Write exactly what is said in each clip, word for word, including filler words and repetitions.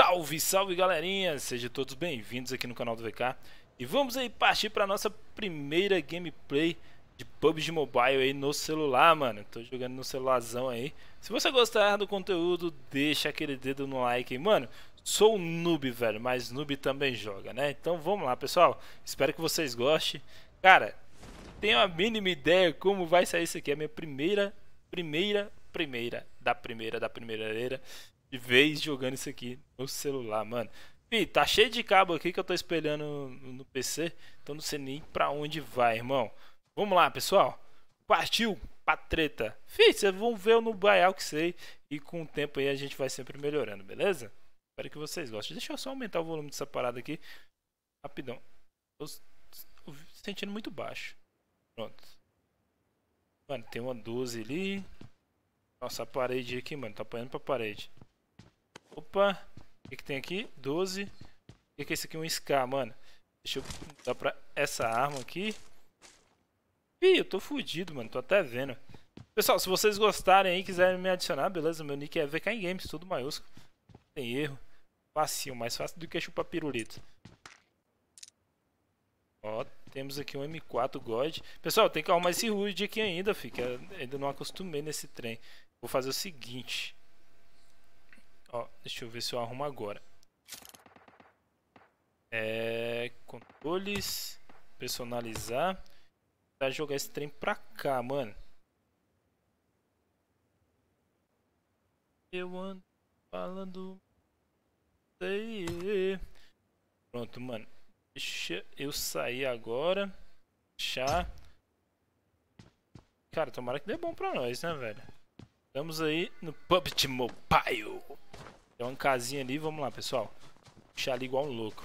Salve, salve galerinha, sejam todos bem-vindos aqui no canal do V K. E vamos aí partir para nossa primeira gameplay de P U B G Mobile aí no celular, mano. Tô jogando no celularzão aí. Se você gostar do conteúdo, deixa aquele dedo no like aí, mano. Sou um noob, velho, mas noob também joga, né? Então vamos lá, pessoal. Espero que vocês gostem. Cara, tenho a mínima ideia como vai sair isso aqui. É a minha primeira, primeira, primeira, da primeira, da primeira era de vez jogando isso aqui no celular, mano. Ih, tá cheio de cabo aqui que eu tô espelhando no, no P C. Então não sei nem pra onde vai, irmão. Vamos lá, pessoal. Partiu pra treta. Fih, vocês vão ver eu no baial que sei. E com o tempo aí a gente vai sempre melhorando, beleza? Espero que vocês gostem. Deixa eu só aumentar o volume dessa parada aqui. Rapidão. Tô, tô sentindo muito baixo. Pronto. Mano, tem uma doze ali. Nossa, a parede aqui, mano. Tá apanhando pra parede. Opa. O que, que tem aqui? doze. O que, que é isso aqui? Um S K, mano. Deixa eu dar pra essa arma aqui. Ih, eu tô fudido, mano. Tô até vendo. Pessoal, se vocês gostarem aí, quiserem me adicionar, beleza? Meu nick é V K Games, tudo maiúsculo. Não tem erro. Facinho, mais fácil do que chupar pirulito. Ó, temos aqui um M quatro God. Pessoal, tem que arrumar esse H U D aqui ainda, fi, que eu ainda não acostumei nesse trem. Vou fazer o seguinte. Ó, deixa eu ver se eu arrumo agora. É... Controles. Personalizar. Pra jogar esse trem pra cá, mano. Eu ando falando... Pronto, mano. Deixa eu sair agora. Deixar. Cara, tomara que dê bom pra nós, né, velho? Estamos aí no P U B G Mobile. Tem uma casinha ali, vamos lá, pessoal. Puxar ali igual um louco.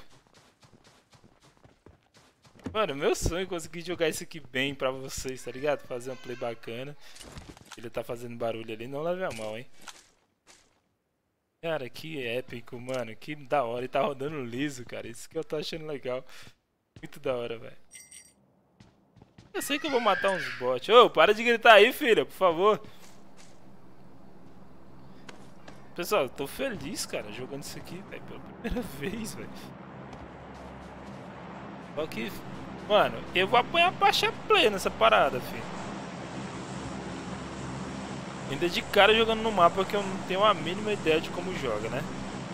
Mano, meu sonho é conseguir jogar isso aqui bem pra vocês, tá ligado? Fazer um play bacana. Ele tá fazendo barulho ali, não leve a mão, hein? Cara, que épico, mano. Que da hora. E tá rodando liso, cara. Isso que eu tô achando legal. Muito da hora, velho. Eu sei que eu vou matar uns bots. Ô, para de gritar aí, filha, por favor. Pessoal, eu tô feliz, cara, jogando isso aqui, velho, pela primeira vez, velho. Só que, mano, eu vou apanhar baixa play nessa parada, filho. Ainda de cara jogando no mapa que eu não tenho a mínima ideia de como joga, né?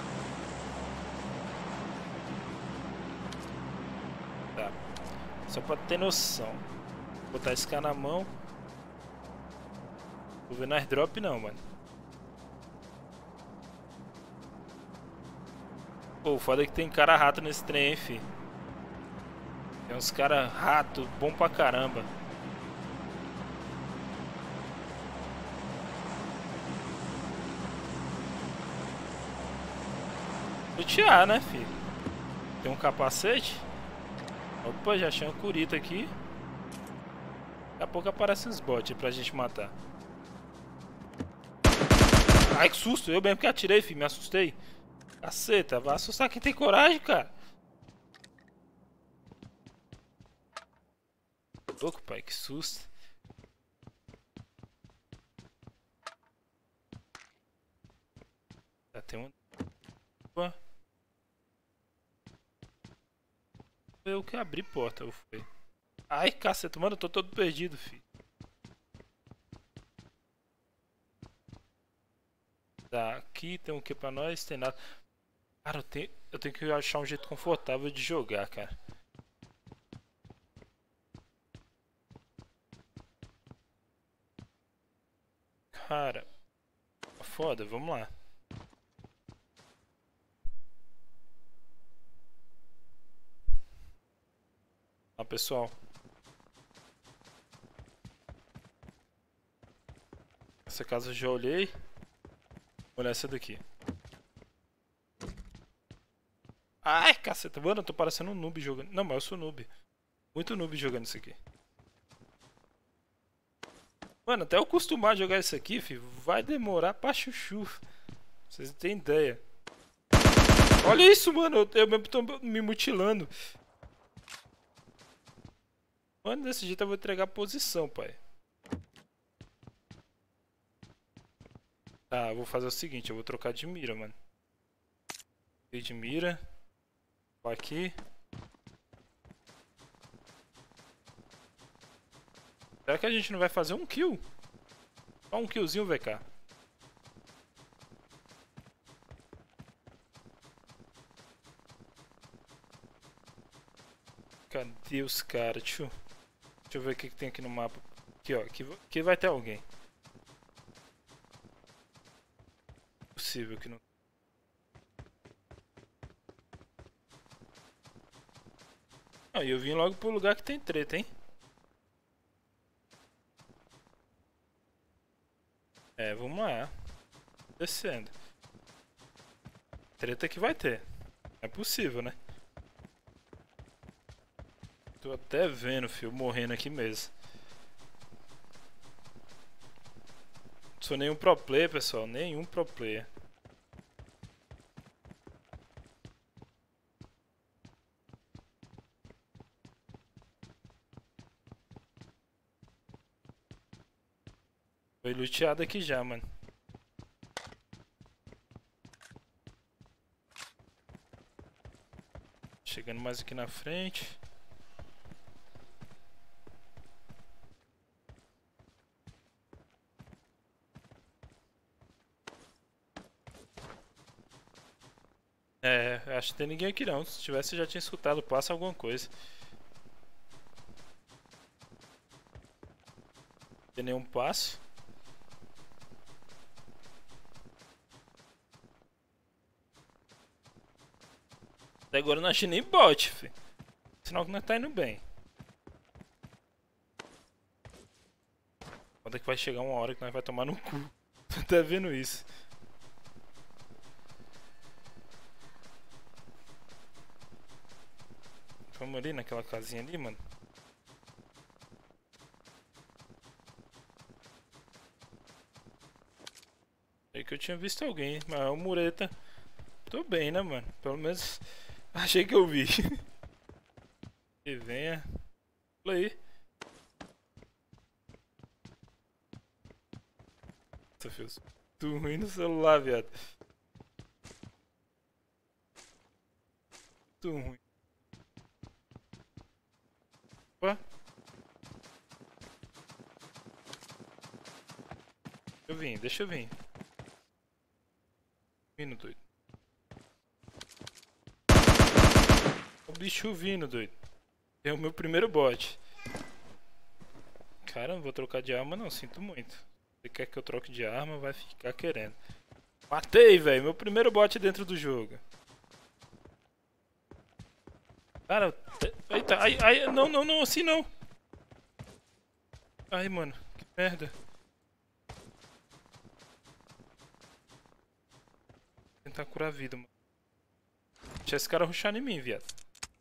Tá. Só pra ter noção. Vou botar esse cara na mão. Vou ver no airdrop não, mano. Pô, o foda é que tem cara rato nesse trem, hein, fi. Tem uns cara rato bom pra caramba. Lutear, né, filho? Tem um capacete. Opa, já achei um curita aqui. Daqui a pouco aparecem uns bots pra gente matar. Ai, que susto! Eu mesmo que atirei, filho. Me assustei. Caceta, vai assustar quem tem coragem, cara. Louco, pai, que susto. Já tem um... Opa. Foi eu que abri porta, ou foi? Ai, caceta, mano, eu tô todo perdido, filho. Tá, aqui tem o que pra nós? Tem nada. Cara, eu tenho, eu tenho que achar um jeito confortável de jogar, cara. Cara, foda, vamos lá. Ó, pessoal. Essa casa eu já olhei. Olha essa daqui. Ai, caceta, mano, eu tô parecendo um noob jogando. Não, mas eu sou noob. Muito noob jogando isso aqui. Mano, até eu acostumar a jogar isso aqui, filho, vai demorar pra chuchu. Vocês não têm ideia. Olha isso, mano, eu, eu mesmo tô me mutilando. Mano, desse jeito eu vou entregar a posição, pai. Tá, eu vou fazer o seguinte, eu vou trocar de mira, mano. Peguei de mira. Vou aqui. Será que a gente não vai fazer um kill? Só um killzinho, V K. Cadê os caras? Deixa eu... Deixa eu ver o que, que tem aqui no mapa. Aqui, ó. Aqui, aqui vai ter alguém. Possível que não... Ah, e eu vim logo pro lugar que tem treta, hein? É, vamos lá. Descendo. Treta que vai ter. É possível, né? Tô até vendo, filho, morrendo aqui mesmo. Não sou nenhum pro player, pessoal. Nenhum pro player. Foi luteado aqui já, mano. Chegando mais aqui na frente. É, acho que tem ninguém aqui não. Se tivesse, já tinha escutado. Passa alguma coisa. Não tem nenhum passo. Até agora eu não achei nem bot, filho. Sinal que nós tá indo bem. Quando é que vai chegar uma hora que nós vai tomar no cu? Tô até vendo isso. Vamos ali naquela casinha ali, mano. Achei que eu tinha visto alguém, mas é o mureta. Tô bem, né, mano? Pelo menos achei que eu vi. E venha. Pula aí. Nossa, filho. Tô ruim no celular, viado. Tô ruim. Opa. Deixa eu vir, deixa eu vir. Vindo, doido. O bicho vindo, doido. É o meu primeiro bot. Cara, não vou trocar de arma não, sinto muito. Se quer que eu troque de arma, vai ficar querendo. Matei, velho. Meu primeiro bot dentro do jogo. Cara, eita, ai, ai, não, não, não, assim não. Ai, mano, que merda. Vou tentar curar a vida, mano. Deixa esse cara rushar em mim, viado.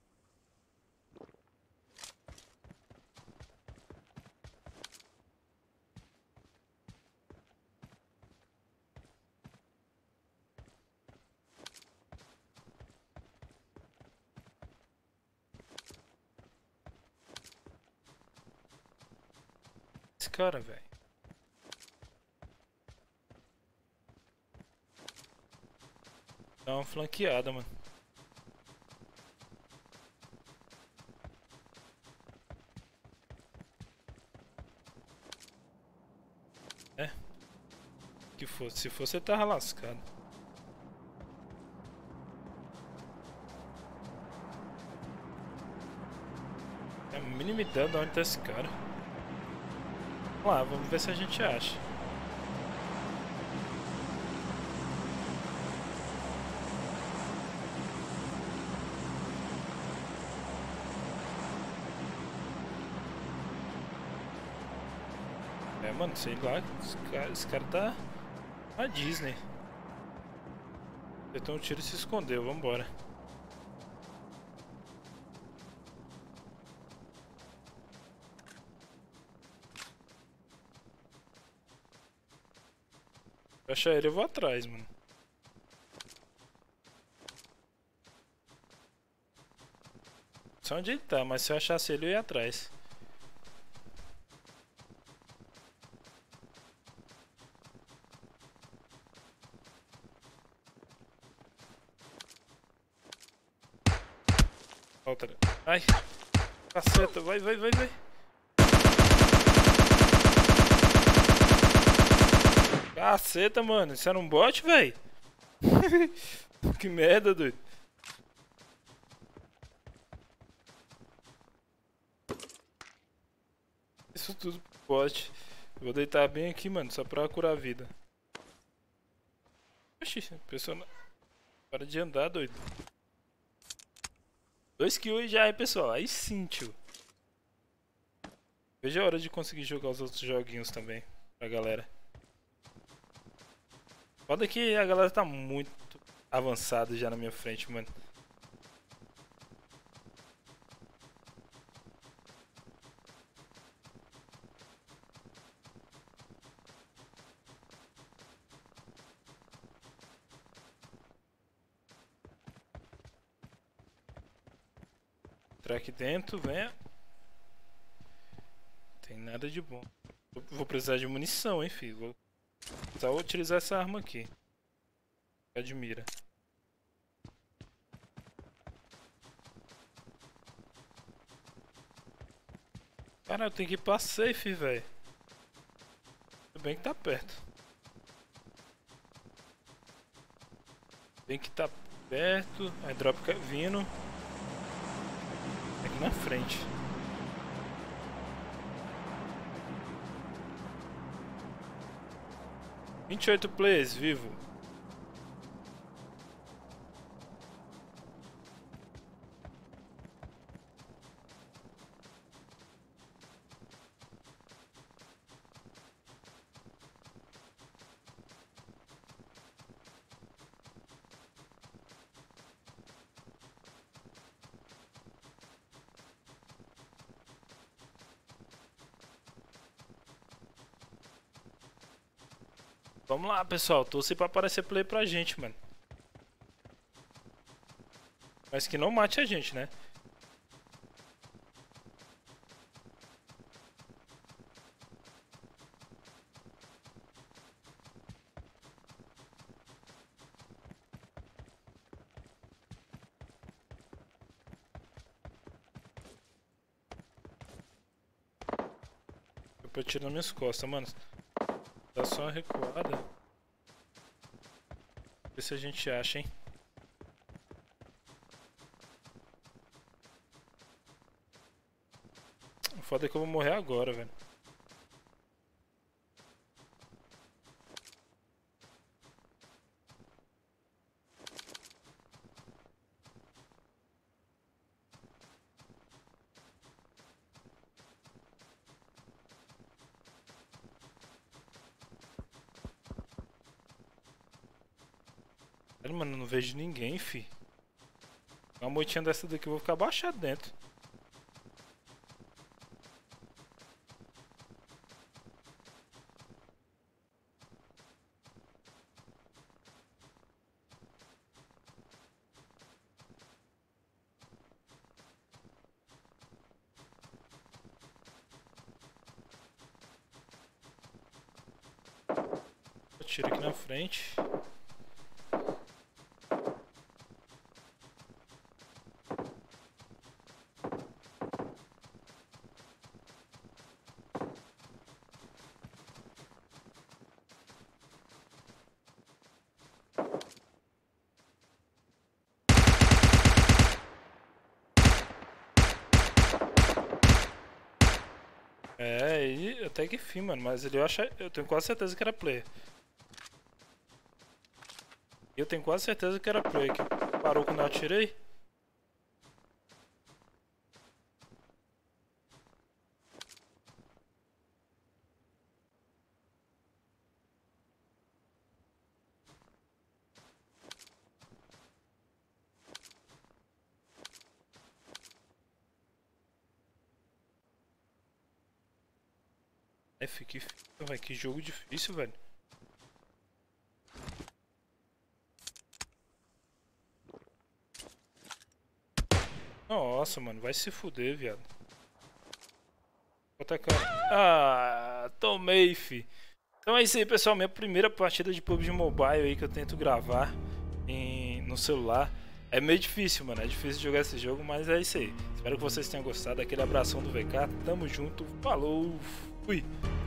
Esse cara, velho. Dá uma flanqueada, mano. É. Que fosse. Se fosse, ele tava lascado. É a mínima ideia de onde tá esse cara. Vamos lá, vamos ver se a gente acha. É, mano, sei lá, esse cara, esse cara tá na Disney. Acertou um tiro e se escondeu, vambora. Se eu achar ele, eu vou atrás, mano. Só onde ele tá, mas se eu achasse ele, eu ia atrás. Volta. Ai. Caceta. Vai, vai, vai, vai. Caceta, mano. Isso era um bot, velho? Que merda, doido. Isso tudo bot. Vou deitar bem aqui, mano, só pra curar a vida. Oxi, pessoa não... Para de andar, doido. Dois kills já, hein, pessoal. Aí sim, tio. Veja a hora de conseguir jogar os outros joguinhos também pra galera. Foda que a galera tá muito avançada já na minha frente, mano. Entrar aqui dentro, venha. Tem nada de bom. Vou precisar de munição, hein, filho. Vou só utilizar essa arma aqui. Admira. Cara, eu tenho que ir pra safe, velho. Tudo bem que tá perto. Bem que tá perto. Aí drop vindo. Aqui na frente. vinte e oito players vivo. Vamos lá, pessoal. Torci pra aparecer play pra gente, mano. Mas que não mate a gente, né? Eu tô tirando minhas costas, mano. Dá só uma recuada. Ver se a gente acha, hein? O foda é que eu vou morrer agora, velho. Mano, eu não vejo ninguém, fi. Uma moitinha dessa daqui eu vou ficar baixado dentro. Eu tiro aqui na frente. É, e até que enfim, mano, mas ele eu acho, eu tenho quase certeza que era player. Eu tenho quase certeza que era player, que parou quando eu atirei. F, que, véio, que jogo difícil, velho. Nossa, mano, vai se fuder, viado. Vou atacar. Ah, tomei, fi. Então é isso aí, pessoal. Minha primeira partida de P U B G Mobile aí que eu tento gravar em, no celular. É meio difícil, mano. É difícil jogar esse jogo, mas é isso aí. Espero que vocês tenham gostado. Aquele abração do V K. Tamo junto. Falou. Fui.